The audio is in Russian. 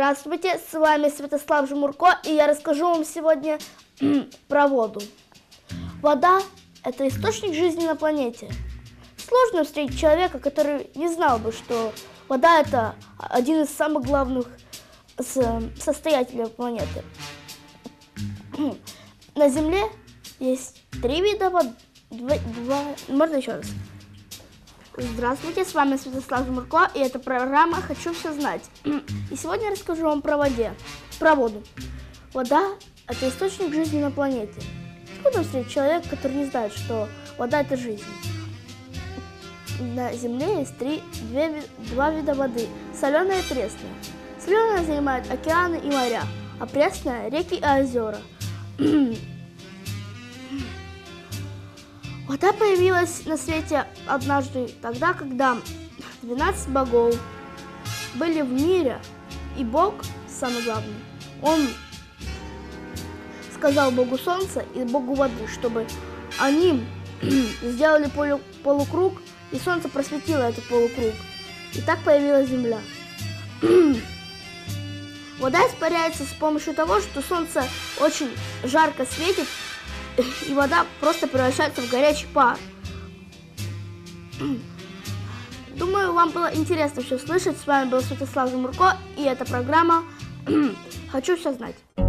Здравствуйте, с вами Святослав Жмурко, и я расскажу вам сегодня про воду. Вода – это источник жизни на планете. Сложно встретить человека, который не знал бы, что вода – это один из самых главных состоятелей планеты. На Земле есть 3 вида воды. Можно еще раз? Здравствуйте, с вами Святослав Жмурко, и это программа «Хочу все знать». И сегодня я расскажу вам про воду. Вода – это источник жизни на планете. Трудно встретить человека, который не знает, что вода – это жизнь. На Земле есть два вида воды – соленая и пресная. Соленая занимает океаны и моря, а пресная – реки и озера. Вода появилась на свете однажды тогда, когда 12 богов были в мире, и Бог, самый главный, он сказал Богу Солнца и Богу Воды, чтобы они сделали полукруг, и Солнце просветило этот полукруг. И так появилась Земля. Вода испаряется с помощью того, что Солнце очень жарко светит, и вода просто превращается в горячий пар. Думаю, вам было интересно все слышать. С вами был Святослав Жмурко, и эта программа «Хочу все знать».